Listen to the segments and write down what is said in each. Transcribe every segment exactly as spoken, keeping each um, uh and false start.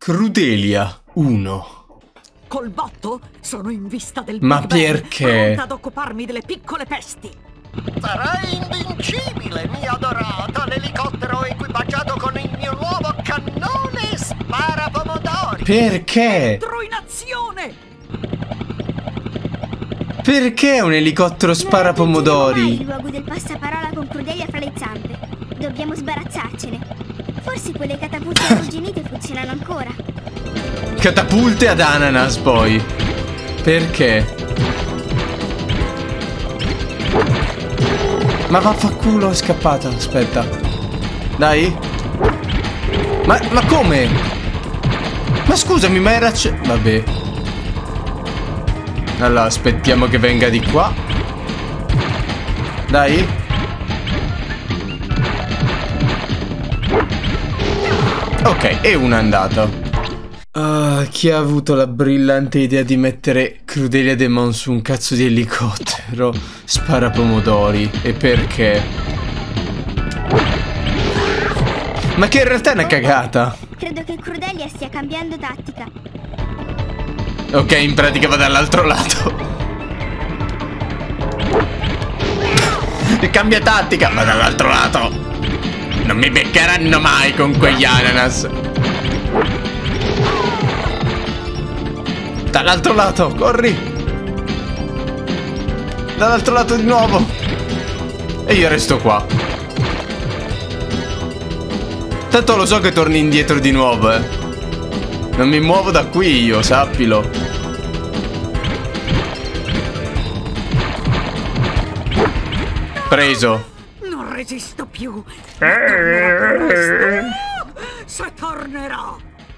Crudelia uno. Col botto sono in vista del Ma Big Bang, perché? pronta ad occuparmi delle piccole pesti. Sarai invincibile, mia adorata. L'elicottero equipaggiato con il mio nuovo cannone sparapomodori. Perché? Entro in azione! Perché un elicottero spara Non raggiungeremo mai pomodori? il luogo del passaparola con Crudelia fra le zampe. Dobbiamo sbarazzarcene. Forse quelle catapulte arrugginite funzionano ancora. Catapulte ad ananas poi. Perché? Ma vaffanculo, è scappata. Aspetta. Dai. Ma, ma come? Ma scusami, ma era... Vabbè. Allora, aspettiamo che venga di qua. Dai. Ok, e una andata. Ah, chi ha avuto la brillante idea di mettere Crudelia Demon su un cazzo di elicottero? Spara pomodori. E perché? Ma che in realtà è una cagata. Credo che Crudelia stia cambiando tattica. Ok, in pratica va dall'altro lato. E cambia tattica, va dall'altro lato. Non mi beccheranno mai con quegli ananas. Dall'altro lato, corri. Dall'altro lato di nuovo. E io resto qua. Tanto lo so che torni indietro di nuovo, eh. Non mi muovo da qui io, sappilo. Preso. Non resisto più. Eh. Se tornerà.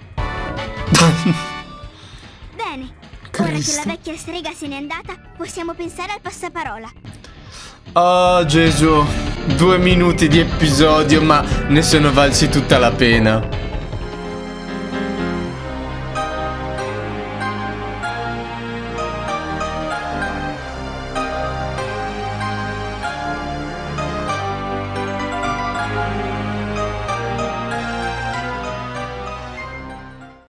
Bene. Ora che Cristo. la vecchia strega se n'è andata, possiamo pensare al passaparola. Oh Gesù. Due minuti di episodio, ma ne sono valsi tutta la pena.